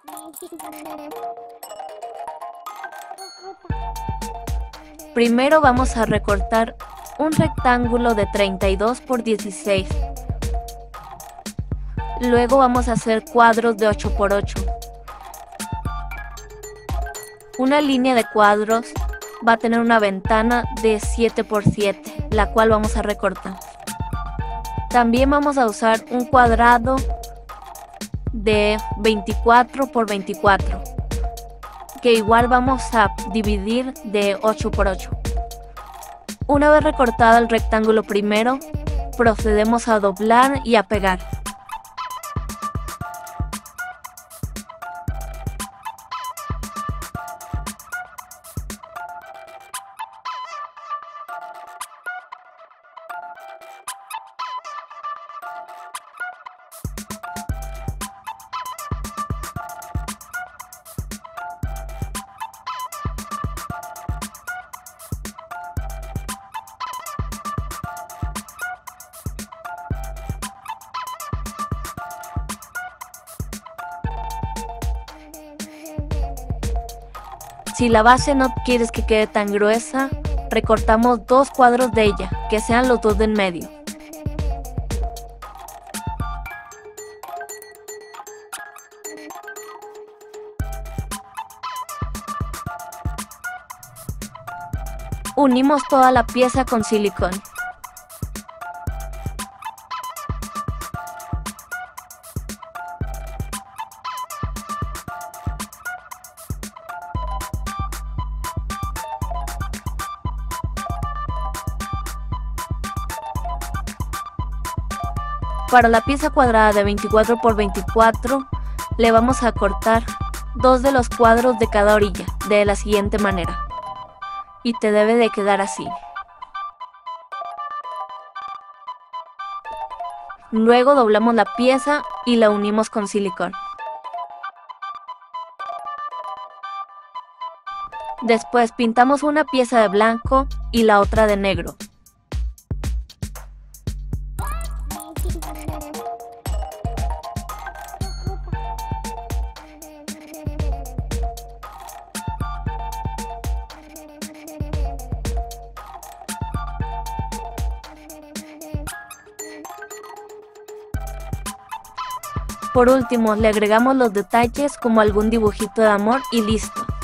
Primero vamos a recortar un rectángulo de 32 por 16. Luego vamos a hacer cuadros de 8 por 8. Una línea de cuadros va a tener una ventana de 7 por 7, la cual vamos a recortar. También vamos a usar un cuadrado de 24 por 24, que igual vamos a dividir de 8 por 8. Una vez recortado el rectángulo primero, procedemos a doblar y a pegar. Si la base no quieres que quede tan gruesa, recortamos 2 cuadros de ella, que sean los dos de en medio. Unimos toda la pieza con silicón. Para la pieza cuadrada de 24 por 24, le vamos a cortar 2 de los cuadros de cada orilla, de la siguiente manera. Y te debe de quedar así. Luego doblamos la pieza y la unimos con silicón. Después pintamos una pieza de blanco y la otra de negro. Por último, le agregamos los detalles como algún dibujito de amor y listo.